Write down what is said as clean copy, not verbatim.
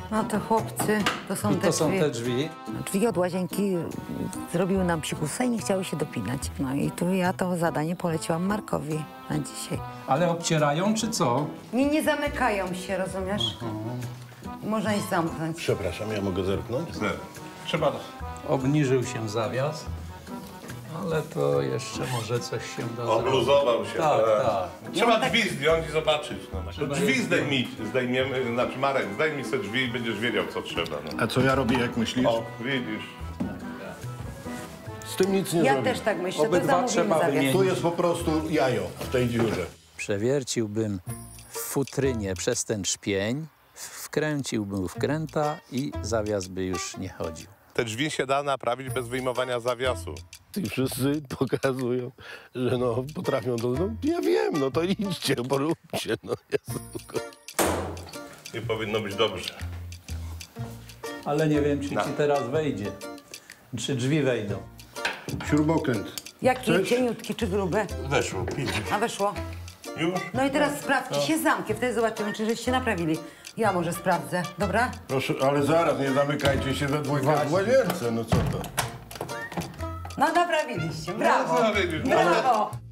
No to chłopcy, to są I te to są drzwi. te drzwi. Drzwi od łazienki zrobiły nam psikusa i nie chciały się dopinać. No i tu ja to zadanie poleciłam Markowi na dzisiaj. Ale obcierają, czy co? Nie zamykają się, rozumiesz? Można ich zamknąć. Przepraszam, ja mogę zerknąć? Trzeba... Obniżył się zawias, ale to jeszcze może coś się da zrobić. Obluzował się. Tak, tak. Trzeba drzwi zdjąć i zobaczyć. No. Trzeba Drzwi je zdejmiemy, znaczy Marek, zdejmij sobie drzwi i będziesz wiedział, co trzeba. No. A co ja robię, jak myślisz? O, widzisz. Z tym nic nie Ja zrobię. też tak myślę, to Obydwa zamówimy trzeba zawias. wymienić. Tu jest po prostu jajo w tej dziurze. Przewierciłbym w futrynie przez ten trzpień, wkręciłbym wkręta i zawias by już nie chodził. Te drzwi się da naprawić bez wyjmowania zawiasu. I wszyscy pokazują, że no potrafią to. No, ja wiem, no to idźcie, poróbcie. No, Jezu. I powinno być dobrze. Ale nie wiem, czy ci teraz wejdzie. Czy drzwi wejdą. Śrubokręt. Jaki? Chcesz? Cieniutki czy gruby? Weszło, widzisz. A weszło? Już? No i teraz sprawdźcie się zamkiem, wtedy zobaczymy, czy żeście naprawili. Ja może sprawdzę, dobra? Proszę, ale zaraz, nie zamykajcie się we dwójkę w łazience, no co to? No naprawiliście, brawo! No, widzisz, Brawo!